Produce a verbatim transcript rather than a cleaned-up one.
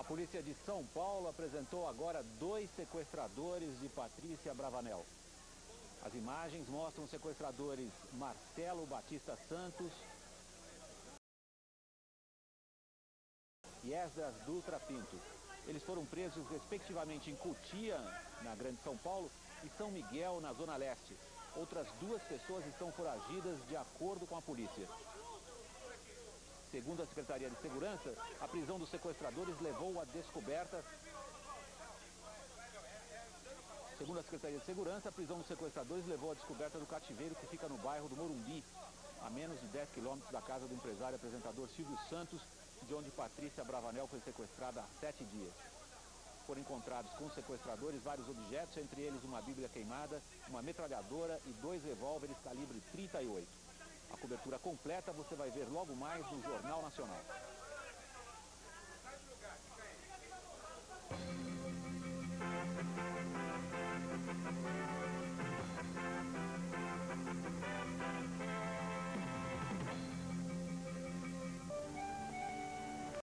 polícia de São Paulo apresentou agora dois sequestradores de Patrícia Bravanel. As imagens mostram os sequestradores Marcelo Batista Santos e Esdras Dutra Pinto. Eles foram presos respectivamente em Cotia, na Grande São Paulo, e São Miguel, na Zona Leste. Outras duas pessoas estão foragidas de acordo com a polícia. Segundo a Secretaria de Segurança, a prisão dos sequestradores levou à descoberta... Segundo a Secretaria de Segurança, a prisão dos sequestradores levou à descoberta do cativeiro que fica no bairro do Morumbi, a menos de dez quilômetros da casa do empresário e apresentador Silvio Santos, de onde Patrícia Bravanel foi sequestrada há sete dias. Foram encontrados com os sequestradores vários objetos, entre eles uma bíblia queimada, uma metralhadora e dois revólveres calibre trinta e oito. A cobertura completa você vai ver logo mais no Jornal Nacional.